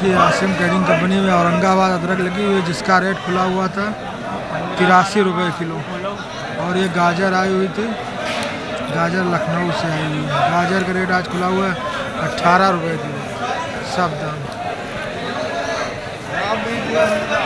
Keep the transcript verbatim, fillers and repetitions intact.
देखिए Asim trading company में औरंगाबाद अदरक लगी हुई है, जिसका रेट खुला हुआ था तिरासी रुपये किलो। और ये गाजर आई हुई थी, गाजर लखनऊ से आई हुई है। गाजर का रेट आज खुला हुआ है अट्ठारह रुपये किलो, सब दाम।